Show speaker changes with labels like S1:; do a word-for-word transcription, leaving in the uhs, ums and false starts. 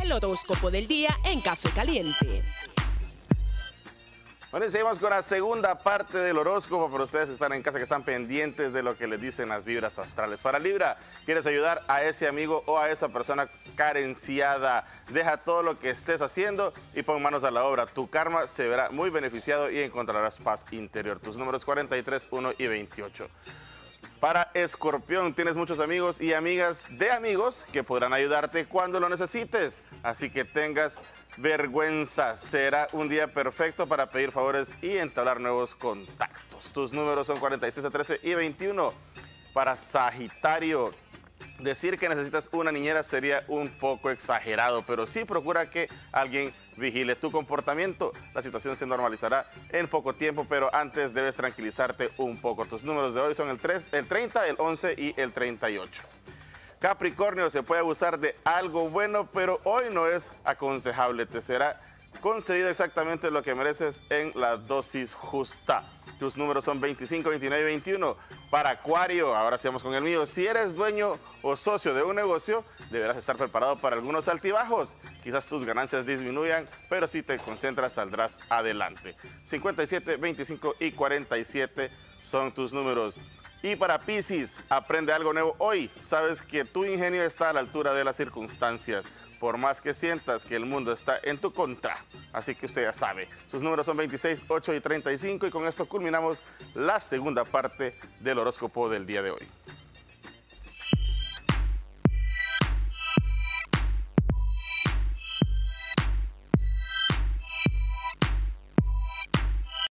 S1: El horóscopo del día en Café Caliente.
S2: Bueno, y seguimos con la segunda parte del horóscopo, pero ustedes están en casa que están pendientes de lo que les dicen las vibras astrales. Para Libra, ¿quieres ayudar a ese amigo o a esa persona carenciada? Deja todo lo que estés haciendo y pon manos a la obra. Tu karma se verá muy beneficiado y encontrarás paz interior. Tus números cuarenta y tres, uno y veintiocho. Para Escorpión, tienes muchos amigos y amigas de amigos que podrán ayudarte cuando lo necesites. Así que tengas vergüenza. Será un día perfecto para pedir favores y entablar nuevos contactos. Tus números son cuarenta y siete, trece y veintiuno. Para Sagitario, decir que necesitas una niñera sería un poco exagerado, pero sí procura que alguien vigile tu comportamiento. La situación se normalizará en poco tiempo, pero antes debes tranquilizarte un poco. Tus números de hoy son el, tres, el treinta, el once y el treinta y ocho. Capricornio, se puede abusar de algo bueno, pero hoy no es aconsejable. Te será concedido exactamente lo que mereces en la dosis justa. Tus números son veinticinco, veintinueve y veintiuno. Para Acuario, ahora sigamos con el mío. Si eres dueño o socio de un negocio, deberás estar preparado para algunos altibajos. Quizás tus ganancias disminuyan, pero si te concentras saldrás adelante. cincuenta y siete, veinticinco y cuarenta y siete son tus números. Y para Piscis, aprende algo nuevo hoy. Sabes que tu ingenio está a la altura de las circunstancias, por más que sientas que el mundo está en tu contra. Así que usted ya sabe. Sus números son veintiséis, ocho y treinta y cinco. Y con esto culminamos la segunda parte del horóscopo del día de hoy.